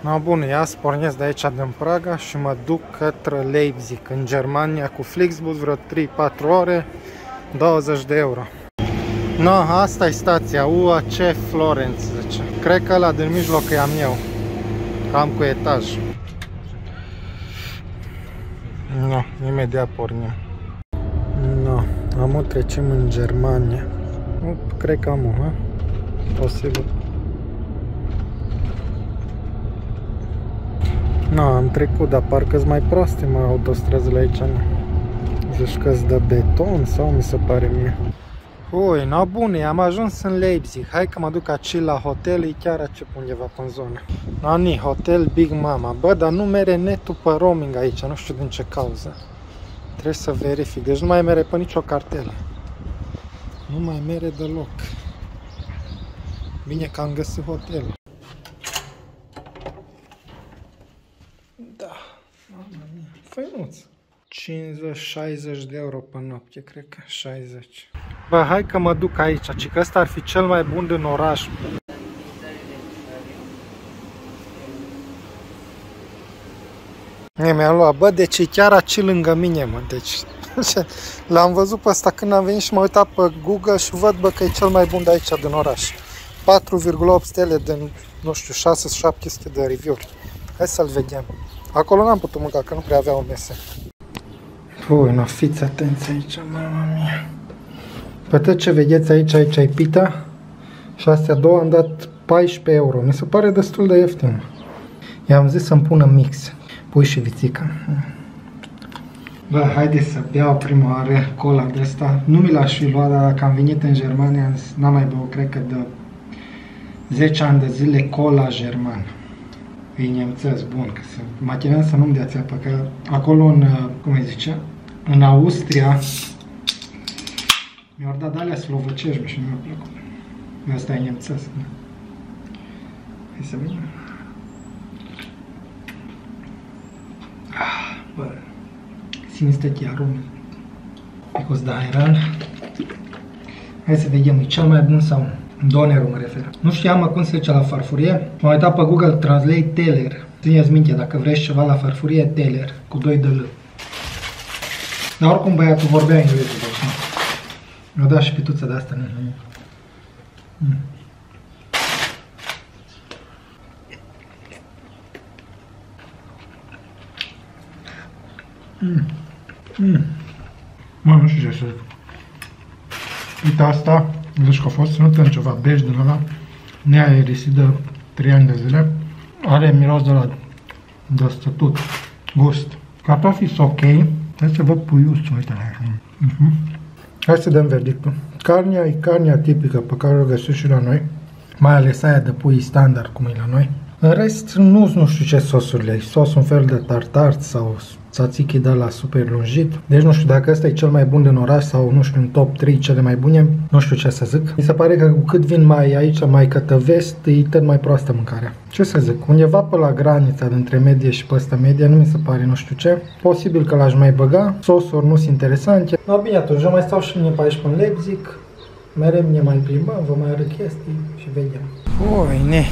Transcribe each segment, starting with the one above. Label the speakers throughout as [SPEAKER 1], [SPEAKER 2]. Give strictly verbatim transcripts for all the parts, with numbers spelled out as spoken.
[SPEAKER 1] No, bun, ia pornesc de aici din Praga și mă duc către Leipzig, în Germania, cu Flixbus, vreo trei patru ore, douăzeci de euro. No, asta e stația, U A C Florenț, zice. Cred că ăla din mijloc e am eu, cam cu etaj. No, imediat pornim. No, am o trecem în Germania. Nu, cred că am o, ha? Posibil. No, am trecut, dar parcă-s mai proaste, mă, autostrăzile aici. Zici că-s de beton sau mi se pare mie? Ui, no, bune, am ajuns în Leipzig. Hai că mă duc aici la hotel, e chiar aici undeva pe zonă. No, ni, hotel Big Mama. Bă, dar nu mere netul pe roaming aici, nu știu din ce cauză. Trebuie să verific, deci nu mai mere pe nicio cartelă. Nu mai mere deloc. Bine că am găsit hotel. Da, mamă mia, făinuț. cincizeci șaizeci de euro pe noapte, cred că șaizeci. Bă, hai că mă duc aici, ci că ăsta ar fi cel mai bun din oraș. Mi-am luat, bă, deci e chiar aici lângă mine, mă, deci l-am văzut pe ăsta când am venit și m-am uitat pe Google și văd, bă, că e cel mai bun de aici din oraș. patru virgulă opt stele din, nu știu, șase șapte sute de review-uri. Hai să-l vedem. Acolo n-am putut mânca, că nu prea aveau mese. Ui, nu, fiți atenți aici, mama mia. Pe tot ce vedeți aici, aici e pita. Și astea două am dat paisprezece euro. Mi se pare destul de ieftin. I-am zis să-mi pună mix. Pui și vițică. Bă, haideți să beau prima oară cola de asta. Nu mi l-aș fi luat, dar dacă am venit în Germania, n-am mai băut, cred că de zece ani de zile cola german. E nemțăs, bun, că să mă chineam să nu-mi dea-ți apă, că acolo în, cum îi zice, în Austria mi-au dat alea slovăcești și nu mi-a plăcut. Asta e nemțăs, da? Hai să vedem. Ah, bă, simți chiar un picos de airan. Hai să vedem, e cel mai bun sau nu? Donerul mă refer. Nu știam mă cum se zice la farfurie. M-am uitat pe Google Translate Teller. Țineți minte, dacă vrei ceva la farfurie, Teller, cu doi de L. Dar oricum băiatul vorbea engleză, deci mi-a dat și pituța de asta. Mm. Mm. Mm. Mă, nu știu ce să zic. Uite asta, zici că a fost ținută în ceva bej din ăla, neaerisit de trei ani de zile. Are miros de la de stătut, gust. Cartofii sunt ok. Hai să văd puiuțul, uite la aia. Uh-huh. Hai să dăm verdictul. Carnea e carnea tipică pe care o găsim și la noi, mai ales aia de pui standard cum e la noi. În rest, nu, nu știu ce sosurile, sos un fel de tartar sau tzatziki de la super lungit. Deci nu știu dacă ăsta e cel mai bun din oraș sau nu știu în top trei cele mai bune, nu știu ce să zic. Mi se pare că cu cât vin mai aici, mai către vest, e tot mai proastă mâncarea. Ce să zic, undeva pe la granița dintre medie și pe ăsta medie, nu mi se pare nu știu ce. Posibil că l-aș mai băga, sosuri nu sunt interesante. No, bine, atunci eu mai stau și mine pe aici pe Leipzig. Mereu ne mai plimbăm, vă mai arăt chestii și vedem. Ui, ne.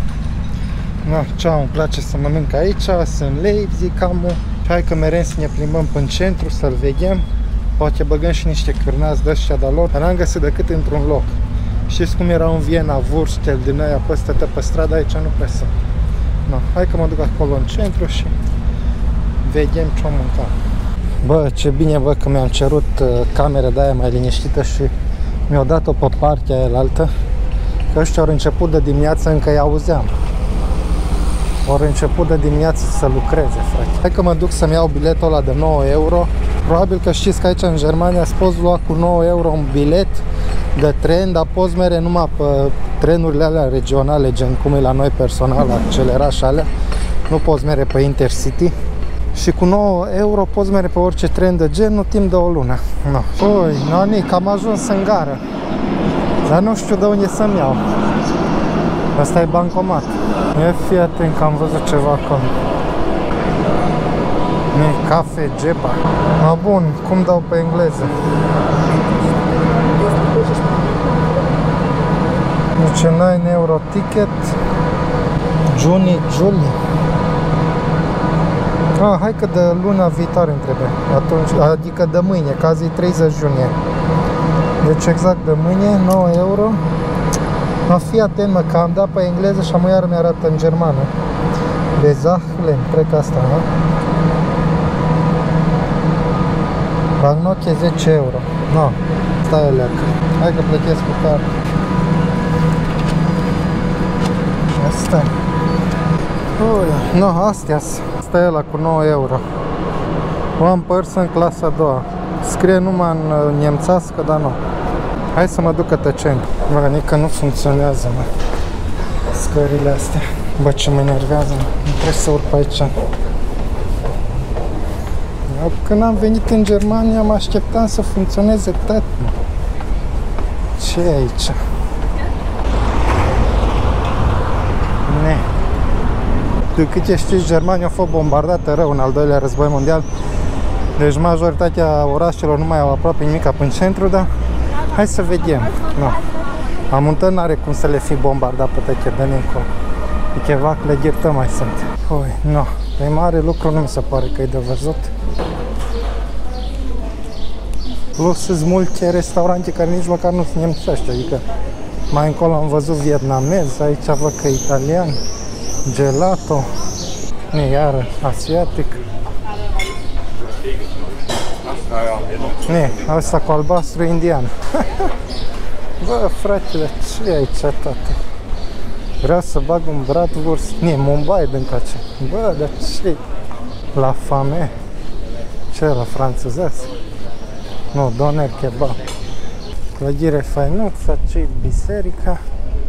[SPEAKER 1] No, ceau, îmi place să mănânc aici, sunt Leipzig, cam o... Hai că mereu să ne plimbăm până în centru, să-l vedem. Poate băgăm și niște cârnați de ăștia de lor, dar n-am găsit decât într-un loc. Știți cum erau în Viena, Wurstel din aia peste pe stradă, aici nu prea sunt. No, hai că mă duc acolo în centru și vedem ce-o mânca. Bă, ce bine, bă, că mi-am cerut uh, camera de aia mai liniștită și mi-au dat-o pe partea aia altă. Că ăștia au început de dimineață, încă îi auzeam. Au început de dimineață să lucreze, frate. Hai că mă duc să-mi iau biletul ăla de nouă euro. Probabil că știți că aici în Germania îți poți lua cu nouă euro un bilet de tren, dar poți mere numai pe trenurile alea regionale, gen cum e la noi personal, accelerat și alea. Nu poți mere pe Intercity. Și cu nouă euro poți mere pe orice tren de genul timp de o lună. No. Ui, nonic, am ajuns în gară. Dar nu știu de unde să-mi iau. Asta e bancomat. E, fii atent că am văzut ceva acolo. E cafe Gepa. Ma bun, cum dau pe engleză? Deci nouă euro ticket. Juni, Julie. Ah, hai că de luna viitoare întrebe. Atunci, adică de mâine, că azi e treizeci iunie. Deci exact de mâine, nouă euro. No, fii atent, mă, că am dat pe engleză și am iar mi-arată în germană. Bezahlen, cred că asta, nu? Bagnoche zece euro. No, stai o leacă. Hai că plătesc cu card. Asta. Ui, no, astea asta e ăla cu nouă euro. One person, clasa a doua. Scrie numai în nemțească, dar nu. Hai să mă duc Cătăceni. Bă, nică nu funcționează, mă. Scările astea. Bă, ce mă enervează, mă. Nu trebuie să urc pe aici. Eu, când am venit în Germania, mă așteptam să funcționeze tot, mă. Ce e aici? Ne. De câte știți, Germania a fost bombardată rău în al doilea război mondial. Deci majoritatea orașelor nu mai au aproape nimic pe în centru, dar hai să vedem. No. La Muntăni n-are cum să le fi bombardat pe tăche de încolo. E ceva clădiri tot mai sunt. Ui, no. Pe mare lucru nu mi se pare că e de văzut. Plus sunt multe restaurante care nici măcar nu sunt nemțești, adică mai încolo am văzut vietnamez, aici văd că italian, gelato, ne, iară, asiatic. Ne, asta cu albastru indian. Bă, fratele, ce e aici toate? Vreau să bag un bratwurst. Ne, Mumbai din place. Bă, dar ce la fame? Ce la franțuzesc? Nu, doner kebab. Clădire fainuță, ce biserica.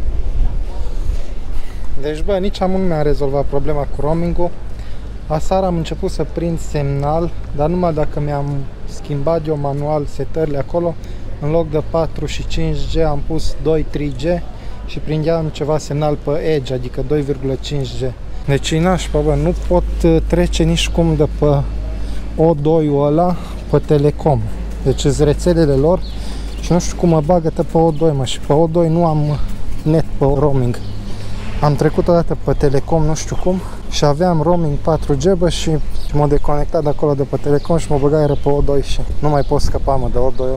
[SPEAKER 1] Deci, bă, nici am nu mi-a rezolvat problema cu roaming-ul. Aseară am început să prind semnal, dar numai dacă mi-am schimbat eu manual setările acolo, în loc de patru și cinci G am pus doi trei G și prindeam ceva semnal pe Edge, adică doi virgulă cinci G. Deci nașpa, bă, nu pot trece nici cum de pe O doi-ul ăla pe Telecom. Deci sunt rețelele lor și nu știu cum mă bagă pe O doi, mă, și pe O doi nu am net pe roaming. Am trecut odată pe Telecom, nu știu cum, și aveam roaming patru G, bă, și m-am deconectat de acolo de pe Telecom și mă băgai pe O doi și nu mai pot scăpa, mă, de O doi.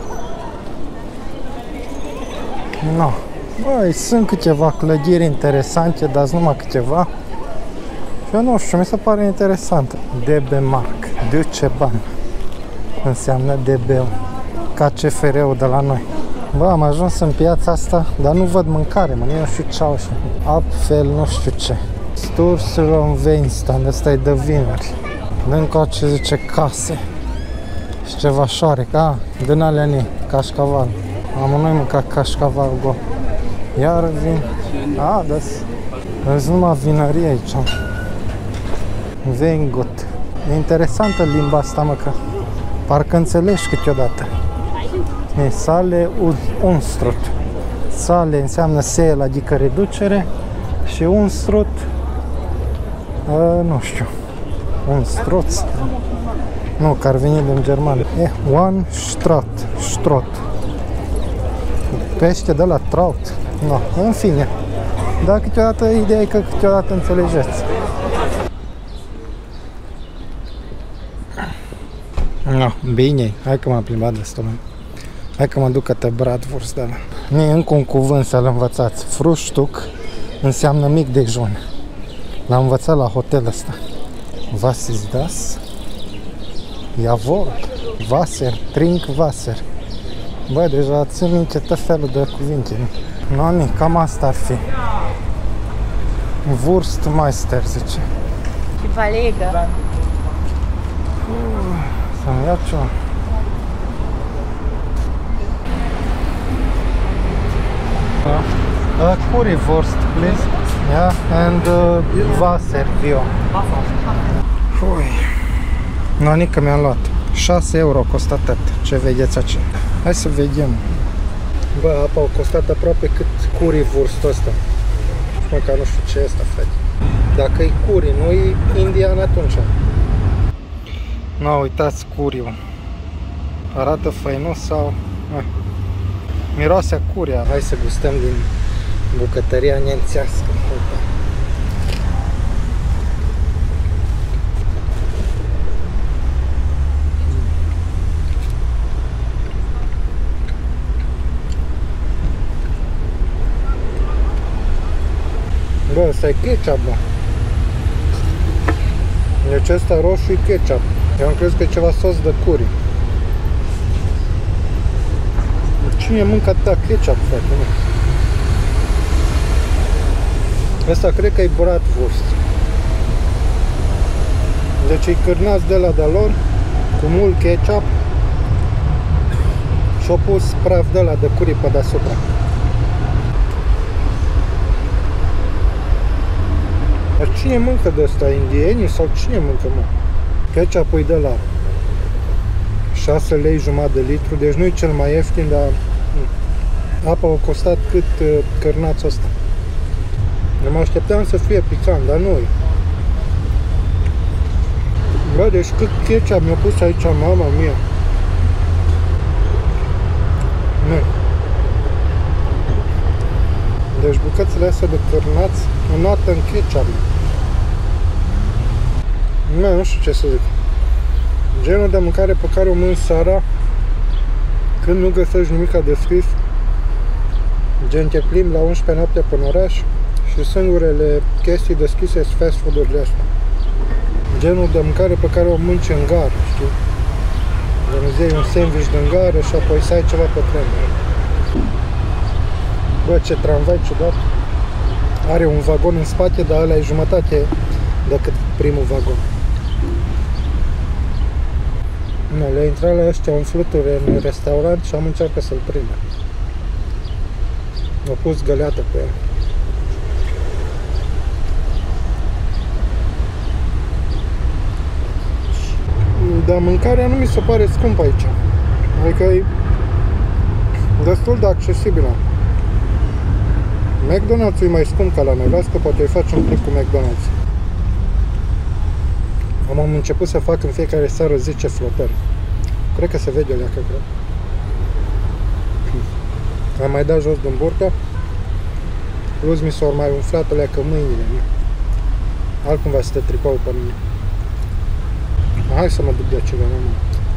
[SPEAKER 1] No. Băi, sunt câteva clădiri interesante, dar numai câteva. Și eu nu știu, mi se pare interesant. D B Mark, Deutsche Bahn, înseamnă D B-ul, ca C F R-ul de la noi. Bă, am ajuns în piața asta, dar nu văd mâncare, mă, nu știu ce au și Apfel, nu știu ce. Sturzelon Weinstein, ăsta e de vineri. Încă ce zice case și ceva șoarec, a, din alea ne, cașcaval. Am noi mâncat cașcaval go. Iar vin, a, da, îți numai vinărie aici. Vengut. E interesantă limba asta, mă, că parcă înțelegi câteodată. E sale unstrut. Sale înseamnă sale, adică reducere, și unstrut, uh, nu știu, unstruț, nu, că ar veni din germană. E one strot, strot. Pește de la trout. No, în fine. Dar câteodată ideea e că câteodată înțelegeți. No, bine, hai că m-am plimbat destul. Hai că mă duc către bratwurst de ăla. E încă un cuvânt să-l învățați. Frühstück înseamnă mic dejun. L-am învățat la hotel ăsta. Was ist das? Jawohl. Wasser. Trink Wasser. Bă, deja țin minte tot felul de cuvinte. Nu, cam asta ar fi. Wurstmeister, zice.
[SPEAKER 2] Valegă.
[SPEAKER 1] Să-mi iau ceva. Uh, currywurst, please. Yeah, and uh, Wasser, vio. Ui. Nu, nică mi-am luat. șase euro costă atât. Ce vedeți aici? Hai să vedem. Bă, apa a costat aproape cât currywurstul ăsta. Măcar nu știu ce e asta, frate. Dacă e curry, nu e indian, atunci. Nu, uitați curry-ul. Arată făinos sau... Ah. Miroase a curia. Hai să gustăm din bucătăria nemțească. Asta e ketchup, bă. Deci ăsta roșu e ketchup. Eu am crezut că e ceva sos de curry. Cine mâncă atâta ketchup, frate? Nu. Ăsta cred că e bratwurst. Deci e cârnați de la de lor, cu mult ketchup și-au pus praf de la de curry pe deasupra. Dar cine mâncă de ăsta? Indienii sau cine mâncă, mă? Ketchup-ul e de la șase lei jumătate de litru, deci nu e cel mai ieftin, dar apa a costat cât uh, cărnațul ăsta. Ne mă așteptam să fie picant, dar nu e. Bă, deci cât ketchup mi-a pus aici, mama mia. Nu. Deci bucățile astea de cărnați înnoată în ketchup. Nu, nu știu ce să zic. Genul de mâncare pe care o mânci seara când nu găsești nimica de scris. Gen te plimbi la unsprezece noaptea până oraș și singurele chestii deschise sunt fast food-urile astea. Genul de mâncare pe care o mânci în gară, știi? Gen îți iei un sandwich din gară și apoi să ai ceva pe tren. Bă, ce tramvai ciudat. Are un vagon în spate, dar ăla e jumătate decât primul vagon. Nu, le-a intrat la ăștia un fluturi în restaurant și am încercat să-l prindă. Au pus găleată pe el. Dar mâncarea nu mi se pare scumpă aici. Adică e destul de accesibilă. McDonald's e mai scump ca la noi, las că poate îi faci un plic cu McDonald's. Am început să fac în fiecare seară zece flotări. Cred că se vede o leacă, cred. Am mai dat jos din burtă. Plus mi s-au mai umflat o leacă mâinile. Altcumva stă tricoul pe mine. Hai să mă duc de ceva, mă.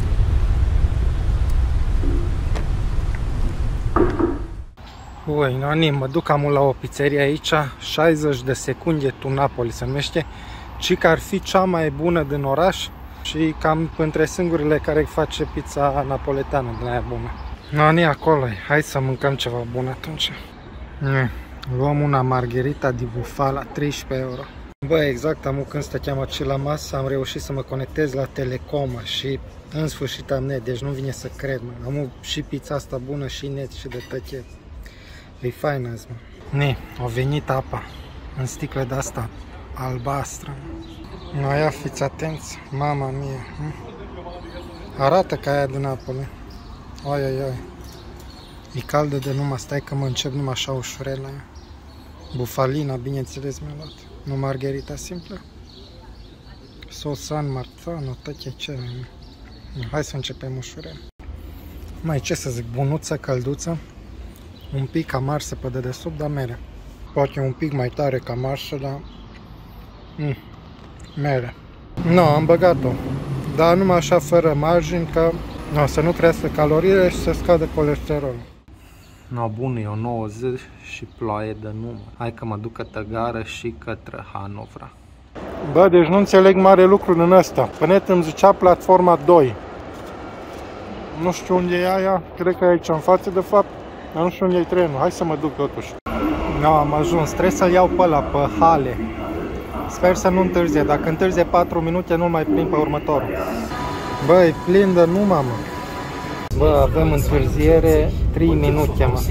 [SPEAKER 1] Ui, Nani, mă duc amul la o pizzerie aici, șaizeci de secunde tu Napoli se numește, ci că ar fi cea mai bună din oraș și cam între singurile care face pizza napoletană din aia bună. Nani, acolo e, hai să mâncăm ceva bun atunci. Ne. Luăm una margherita di bufala, treisprezece euro. Bă, exact, am când stăteam aici la masă, am reușit să mă conectez la Telecoma și în sfârșit am net, deci nu vine să cred, mă. Am și pizza asta bună și net și de tăche. E fain azi, mă. Ne, a venit apa în sticlă de asta albastră. No, ia fiți atenți, mama mia. Hm? Arată ca aia din Napoli. Oi, oi, oi. E caldă de numai, stai că mă încep numai așa ușurel la ea. Bufalina, bineînțeles, mi-a luat. Nu margherita simplă. Sosan, marzano, tăche ce. Hai să începem ușurel. Mai ce să zic, bunuță, călduță. Un pic amarsă pe dedesubt, dar mere. Poate un pic mai tare ca amarsă, dar... Mm, mere. Nu, am băgat-o. Dar numai așa fără margini, ca no, să nu crească caloriile și să scadă colesterolul. No, bun, e o nouă zi și ploaie de număr. Hai că mă duc către gară și către Hanovra. Bă, deci nu înțeleg mare lucru din ăsta. Pe net îmi zicea platforma doi. Nu știu unde e aia, cred că e aici în față de fapt. Dar nu știu unde e trenul, hai să mă duc totuși. No, am ajuns, trebuie să-l iau pe ăla, pe Hale. Sper să nu întârzie, dacă întârzie patru minute nu mai prind pe următorul. Bă, e plin de numai, mă. Bă, avem întârziere trei minute, mă.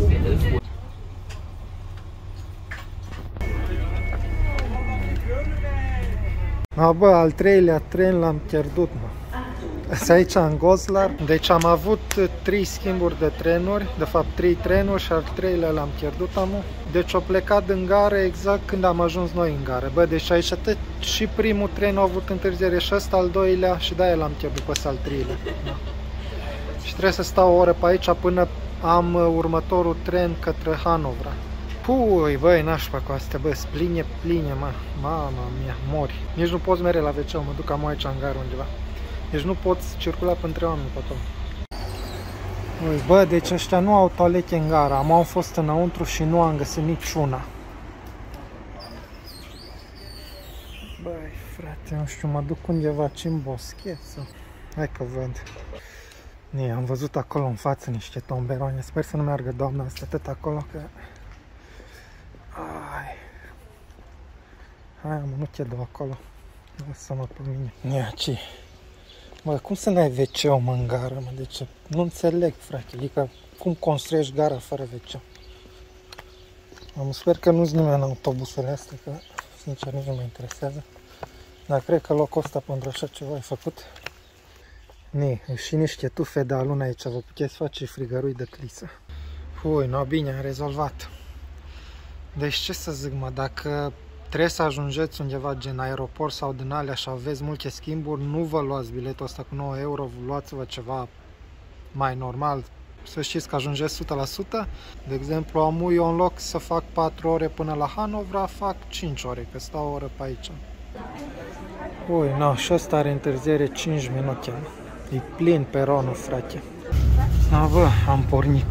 [SPEAKER 1] A, bă, al treilea tren l-am pierdut, mă. Asta aici în Goslar. Deci am avut trei schimburi de trenuri, de fapt trei trenuri și al treilea l-am pierdut amul. Deci au plecat din gară exact când am ajuns noi în gară. Bă, deci aici atât și primul tren a avut întârziere și ăsta al doilea și de-aia l-am pierdut pe ăsta al treilea. Da. Și trebuie să stau o oră pe aici până am următorul tren către Hanovra. Pui, băi, nașpa cu astea, bă, pline, pline, mă. Mama mia, mori. Nici nu poți mere la ve ce, mă duc am aici în gară undeva. Deci nu poți circula între oameni pe acolo. Ui, bă, deci ăștia nu au toalete în gara. Am fost înăuntru și nu am găsit niciuna. Băi, frate, nu știu, mă duc undeva aici în boschet sau... Hai că văd. Nie, am văzut acolo în față niște tomberoane. Sper să nu meargă doamna asta atât acolo că... Ai... Hai, am un uchedou acolo. Lasă-mă pe mine. Nie, ce? Bă, cum să n-ai ve ce-ul, mă, în gară, mă? Deci, nu înțeleg, frate. Adică, cum construiești gara fără ve ce? Am sper că nu-ți nimeni în autobuzele astea, că, sincer, nici nu mă interesează. Dar cred că locul ăsta pentru așa ceva ai făcut. Ne, și niște tufe de alun aici, vă puteți face frigărui de clisă. Ui, no, bine, am rezolvat. Deci ce să zic, mă, dacă trebuie să ajungeți undeva gen aeroport sau din alea și aveți multe schimburi, nu vă luați biletul ăsta cu nouă euro, luați-vă ceva mai normal. Să știți că ajungeți o sută la sută. De exemplu, am eu în loc să fac patru ore până la Hanovra, fac cinci ore, că stau o oră pe aici. Ui, no, și ăsta are întârziere cinci minute. E plin peronul, frate. Da, bă, am pornit.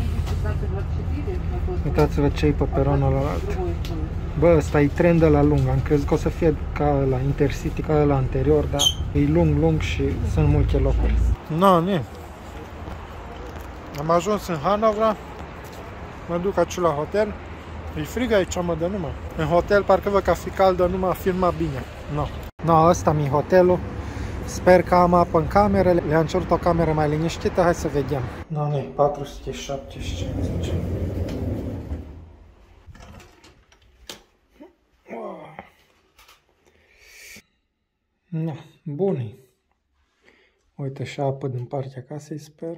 [SPEAKER 1] Uitați-vă ce e pe peronul ălalt. Bă, ăsta e tren de la lung. Am crezut că o să fie ca la Intercity, ca la anterior, dar e lung, lung și sunt multe locuri. No, nu. Am ajuns în Hanovra. Mă duc aici la hotel. E frig aici, mă, de numai. În hotel, parcă văd că fi caldă, numai filma bine. No. No, ăsta mi-e hotelul. Sper că am apă în camerele. Le-am cerut o cameră mai liniștită. Hai să vedem. No, nu, patru sute șaptezeci și cinci. No, buni. Uite și apă din partea casei, sper.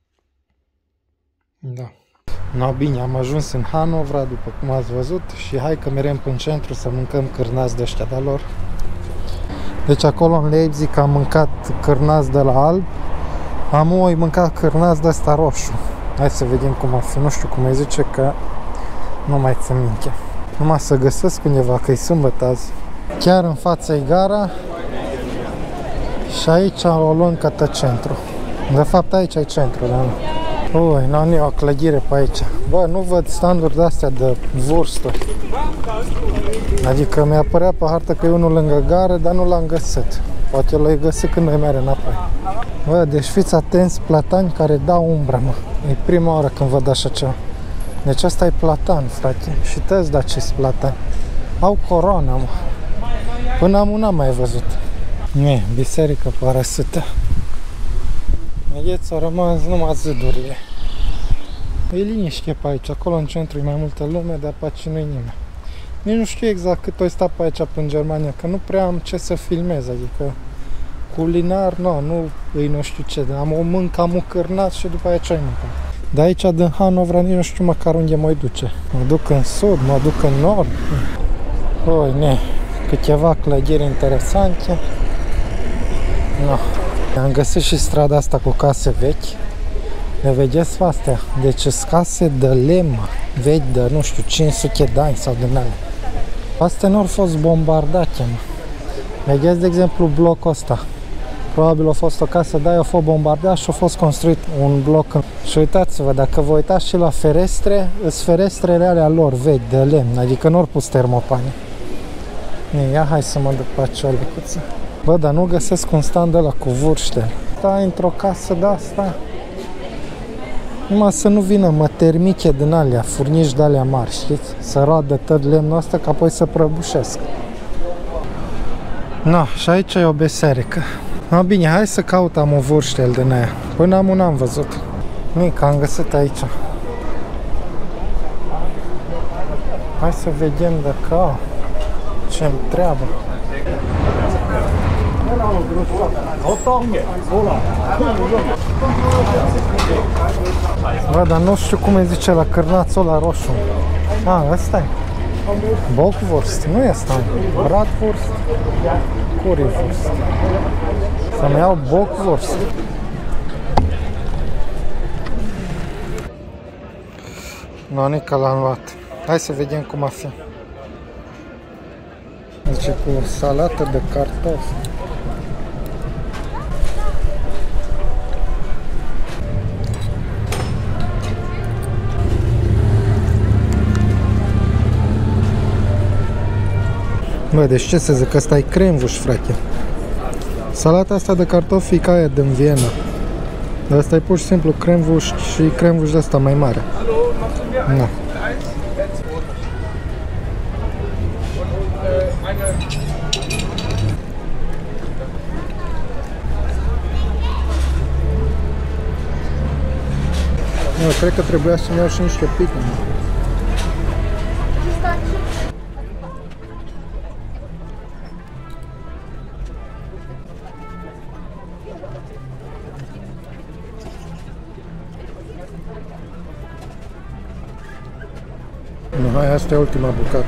[SPEAKER 1] Da. No, bine, am ajuns în Hanovra, după cum ați văzut, și hai că merem în centru să mâncăm cârnați de ăștia de lor. Deci acolo în Leipzig am mâncat cârnați de la alb, am oi mâncat cârnați de ăsta roșu. Hai să vedem cum ar fi, nu știu cum îi zice, că nu mai țin minte. Numai să găsesc undeva, că e sâmbătă azi. Chiar în fața-i gara și aici o luăm către centru. De fapt aici e centru, dar nu. Ui, nu, e o clădire pe aici. Bă, nu văd standuri de-astea de vârstă. Adică mi-a părea pe hartă că e unul lângă gară, dar nu l-am găsit. Poate l-ai găsit când noi mergem înapoi. Bă, deci fiți atenți, platani care dau umbră, mă. E prima oară când văd așa ceva. Deci asta e platan, frate. Și tăți de acest platan. Au coroană, mă. Până am n-am mai văzut. Ne, biserică părăsită. Vedeți, au rămas numai zidurile. E liniște pe aici, acolo în centru e mai multă lume, dar pe aici nu-i nimeni. Nici nu știu exact cât o sta pe aici în Germania, că nu prea am ce să filmez, adică culinar, no, nu îi nu știu ce, am o mâncă, am o cârnat și după aia ce-ai mâncat. De aici, din Hanovra, nici nu știu măcar unde mă duce. Mă duc în sud, mă duc în nord. Oi, ne, câteva clădiri interesante. No. Am găsit și strada asta cu case vechi. Le vedeți astea? Deci sunt case de lemn vechi de, nu știu, cinci sute de ani sau din alea. Astea nu au fost bombardate, mă. Vedeți, de exemplu, blocul ăsta. Probabil a fost o casă de aia, a fost bombardat și a fost construit un bloc. Și uitați-vă, dacă vă uitați și la ferestre, sunt ferestrele alea lor vechi de lemn, adică nu au pus termopane. Ia, hai să mă duc pe acea lecuță. Bă, dar nu găsesc un stand ăla cu vârște. Stai într-o casă de-asta. Numai să nu vină mătermiche din alea, furnici de alea mari, știți? Să roadă tot lemnul ăsta, ca apoi să prăbușesc. No, și aici e o biserică. No, bine, hai să căutăm o vârstel din aia. Până am un am văzut. Mic, am găsit aici. Hai să vedem dacă ce-mi treabă. Bă, dar nu știu cum îi zice la cârnațul ăla roșu. A, ăsta e Bockwurst, nu e asta. Bratwurst, Currywurst. Să-mi iau Bockwurst. Nonica l-am luat. Hai să vedem cum a fi. Zice cu salată de cartofi. Bă, deci ce să zic, ăsta e cremvuș, frate. Salata asta de cartofi e ca aia din Viena. Dar asta e pur și simplu cremvuș și cremvuș de asta mai mare. Na. Eu cred că trebuia să-mi iau și niște pică. Nu, hai, asta e ultima bucată.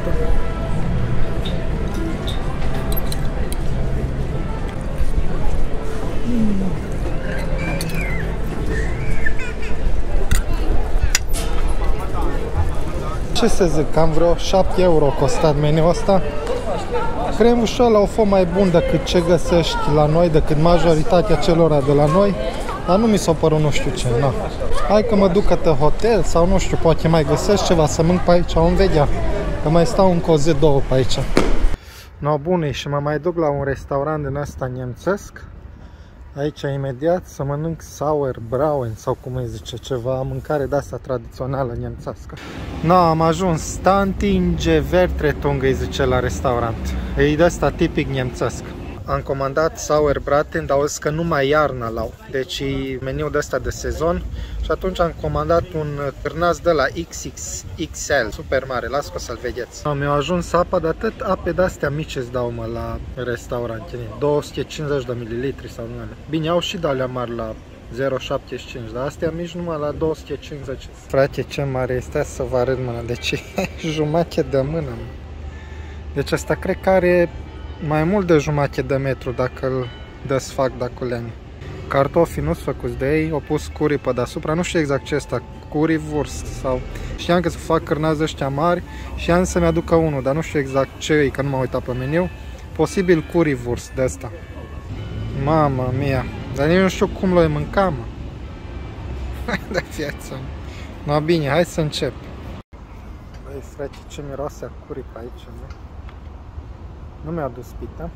[SPEAKER 1] Ce să zic, cam vreo șapte euro costat meniul ăsta. Cremușul ăla a fost mai bun decât ce găsești la noi, decât majoritatea celor de la noi, dar nu mi s-a părut nu știu ce, na. Hai că mă duc către hotel sau nu știu, poate mai găsesc ceva să mănânc pe aici, vom vedea. Că mai stau încă o zi, două pe aici. No, bune, și mă mai duc la un restaurant din ăsta nemțesc. Aici imediat să mănânc Sauerbrauen sau cum îi zice, ceva mâncare de asta tradițională nemțească. No, am ajuns Stantinge Vertretung îi zice la restaurant. E de asta tipic nemțesc. Am comandat Sauerbraten, dar au zis că numai iarna l-au. Deci e meniul de ăsta de sezon. Și atunci am comandat un cârnaț de la X X X L, super mare, las că o să-l vedeți. Mi-au ajuns apa, dar atât ape de-astea mici îți dau mă la restaurant, două sute cincizeci de mililitri sau nu. Bine, au și de-alea mari la zero virgulă șaptezeci și cinci, dar astea mici numai la două sute cincizeci. Frate, ce mare este, să vă arăt mâna, deci e jumătate de mână. Mă. Deci asta cred că are mai mult de jumătate de metru dacă îl desfac de culeni. Cartofii nu-s făcuți de ei, au pus curry pe deasupra, nu știu exact ce este, currywurst sau... Știam că să fac cârnați ăștia mari și am să-mi aducă unul, dar nu știu exact ce e, că nu m-am uitat pe meniu. Posibil currywurst de asta. Mama mia, dar nici nu știu cum l-o mânca, mă. De viață. No, bine, hai să încep. Băi, frate, ce miroase a curry pe aici, mă. Nu mi-a adus pita.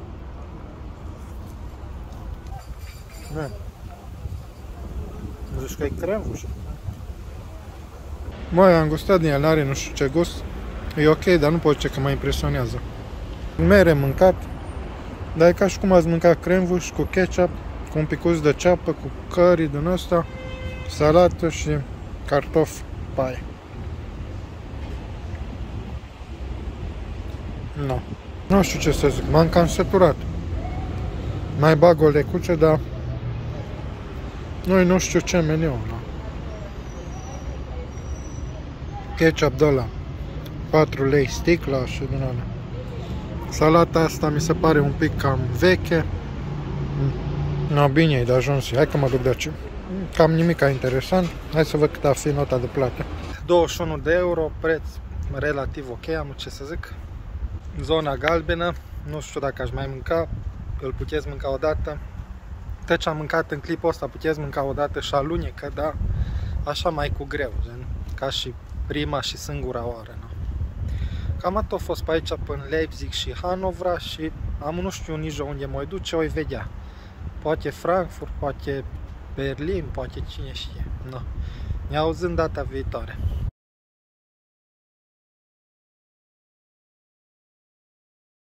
[SPEAKER 1] Nu. Zici că e cremvuș. Măi, am gustat din el, n-are nu știu ce gust. E ok, dar nu pot zice că mă impresionează. Mere mâncat. Dar e ca și cum ați mâncat cremvuș cu ketchup, cu un picuț de ceapă, cu curry din ăsta, salată și cartofi paie. Nu. Nu știu ce să zic, m-am cam săturat. Mai bag o lecuță, dar noi nu știu ce meniu. No. Ketchup de la patru lei sticla și din alea. Salata asta mi se pare un pic cam veche. No, bine, e de ajuns. Hai că mă duc de aici. Cam nimic interesant. Hai să văd cât a fi nota de plată. douăzeci și unu de euro, preț relativ ok, am ce să zic. Zona galbenă, nu știu dacă aș mai mânca, îl puteți mânca o dată. Tot ce am mâncat în clipul ăsta puteți mânca o dată și alunecă, dar așa mai cu greu, gen, ca și prima și singura oară. No. Cam atât a fost pe aici până Leipzig și Hanovra și am nu știu nici unde mă duce, o vedea. Poate Frankfurt, poate Berlin, poate cine știe. No. Ne auzim data viitoare.